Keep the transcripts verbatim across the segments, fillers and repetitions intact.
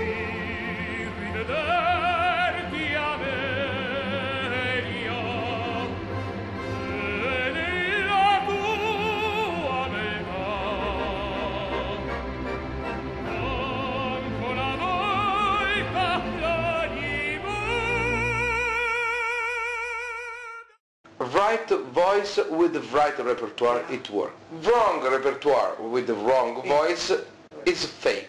Right voice with the right repertoire, it works. Wrong repertoire with the wrong voice is fake.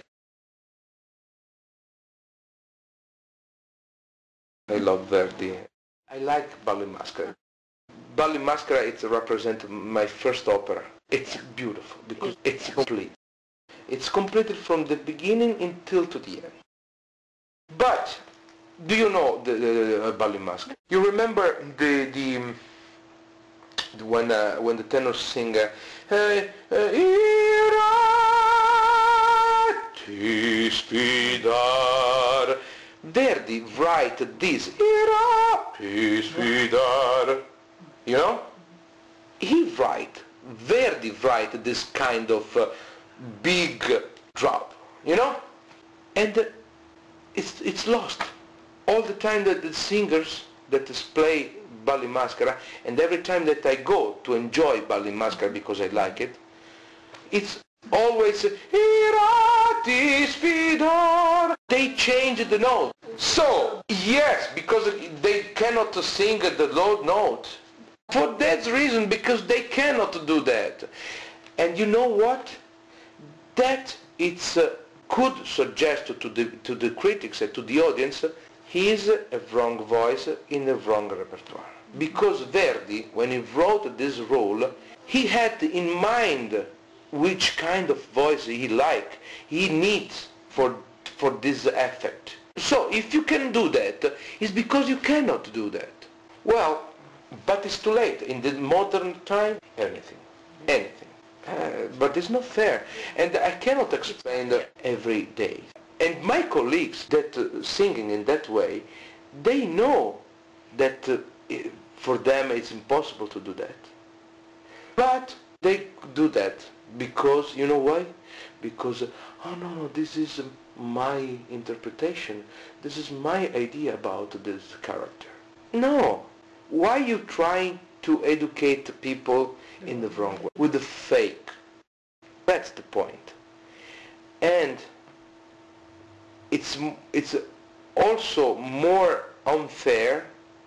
I love Verdi. I like Ballo in Maschera. Ballo in Maschera, it represents my first opera. It's beautiful because it's complete. It's completed from the beginning until to the end. But do you know the, the, the Ballo in Maschera? You remember the the when uh, when the tenor sing uh, hey, ira ti sfidar. Verdi write this ira ti sfidar. You know, he write Verdi write this kind of uh, big drop. You know, and uh, it's it's lost all the time that the singers that play Ballo in Maschera, and every time that I go to enjoy Ballo in Maschera because I like it, it's always ira ti sfidar. They change the note. So yes, because they cannot sing the low note. For that reason, because they cannot do that. And you know what? That it's uh, could suggest to the to the critics and to the audience, he is a wrong voice in a wrong repertoire. Because Verdi, when he wrote this role, he had in mind which kind of voice he like, he needs for for this effect. So if you can do that, it's because you cannot do that. Well, but it's too late. In the modern time, anything, anything. Uh, but it's not fair, and I cannot explain that every day. And my colleagues that uh, singing in that way, they know that uh, for them it's impossible to do that. But they do that because, you know why? Because, uh, oh no, no, this is uh, my interpretation. This is my idea about this character. No. Why are you trying to educate people in the wrong way? With the fake. That's the point. And it's, it's also more unfair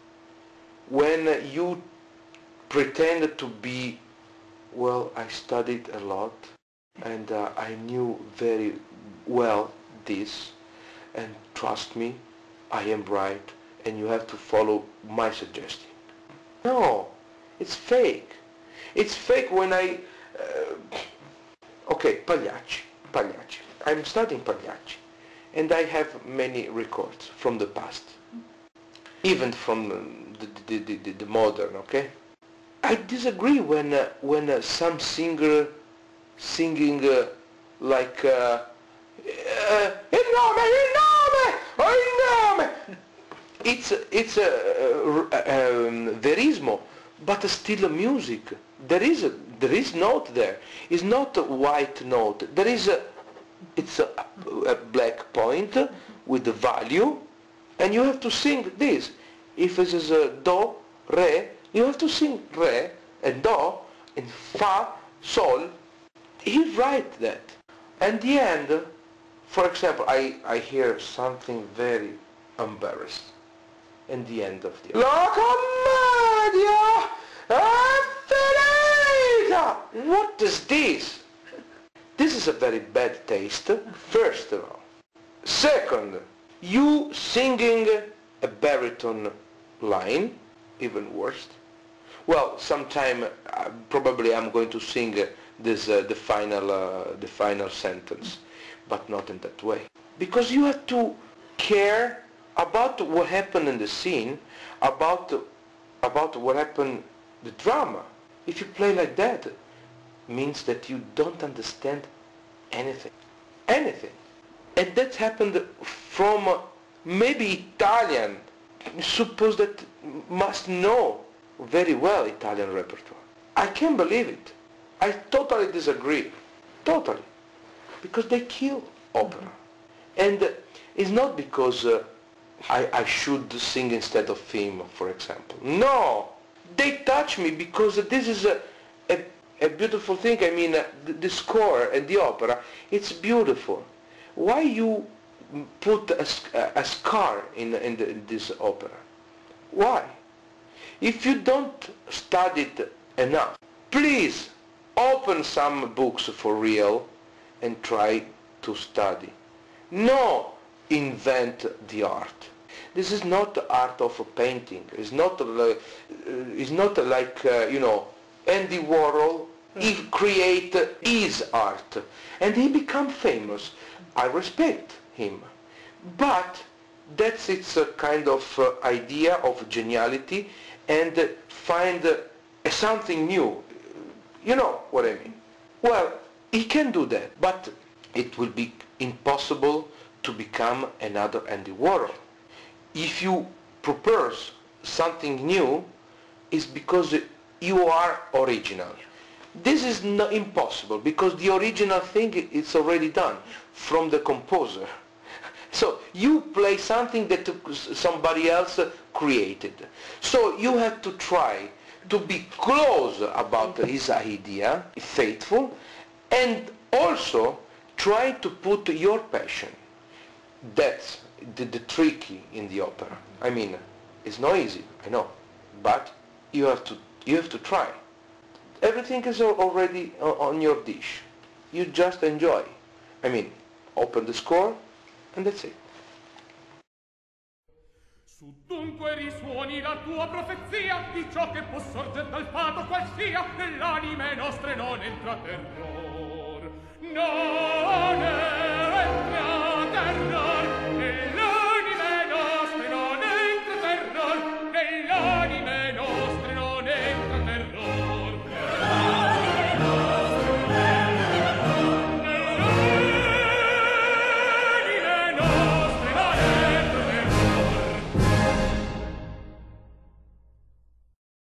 when you pretend to be, well, I studied a lot and uh, I knew very well this, and trust me, I am right, and you have to follow my suggestion. No, it's fake. It's fake when I, uh, okay, Pagliacci, Pagliacci. I'm studying Pagliacci, and I have many records from the past, even from the, the, the, the, the modern, okay? I disagree when, uh, when uh, some singer singing uh, like, uh, uh, il nome, il nome, oh, il nome. It's, it's a, uh, uh, um, verismo, but still a music. There is a, there is note there. It's not a white note. There is a, it's a, a black point with the value, and you have to sing this. If it is a do, re, you have to sing re and do and fa, sol. He write that. And the end, for example, I, I hear something very embarrassed. And the end of the La commedia è finita! What is this? This is a very bad taste, first of all. Second, you singing a baritone line, even worse. Well, sometime uh, probably I'm going to sing uh, this uh, the final uh, the final sentence, but not in that way. Because you have to care about what happened in the scene, about about what happened, the drama. If you play like that, it means that you don't understand anything, anything. And that happened from uh, maybe Italian. Suppose that must know very well Italian repertoire. I can't believe it. I totally disagree, totally, because they kill opera. And It's not because uh, I, I should sing instead of him, for example. No! They touch me because this is a, a, a beautiful thing. I mean, uh, the, the score and the opera, it's beautiful. Why you put a, a scar in, in, the, in this opera? Why? If you don't study it enough, please open some books for real and try to study. No invent the art. This is not the art of a painting. It's not like, it's not like uh, you know, Andy Warhol. He create his art and he become famous. I respect him, but that's its a kind of uh, idea of geniality and uh, find uh, something new. You know what I mean? Well, he can do that, but it will be impossible to become another Andy Warhol. If you propose something new, it's because you are original. This is not impossible because the original thing is already done from the composer. So you play something that somebody else created. So you have to try to be close about his idea, faithful, and also try to put your passion. That's the, the tricky in the opera. I mean, it's not easy, I know, but you have to you have to try. Everything is already on your dish. You just enjoy. I mean, open the score, and that's it. Su dunque risuoni la tua profezia di ciò che può sorger dal fato qual sia nell'anime nostre non entra terrore.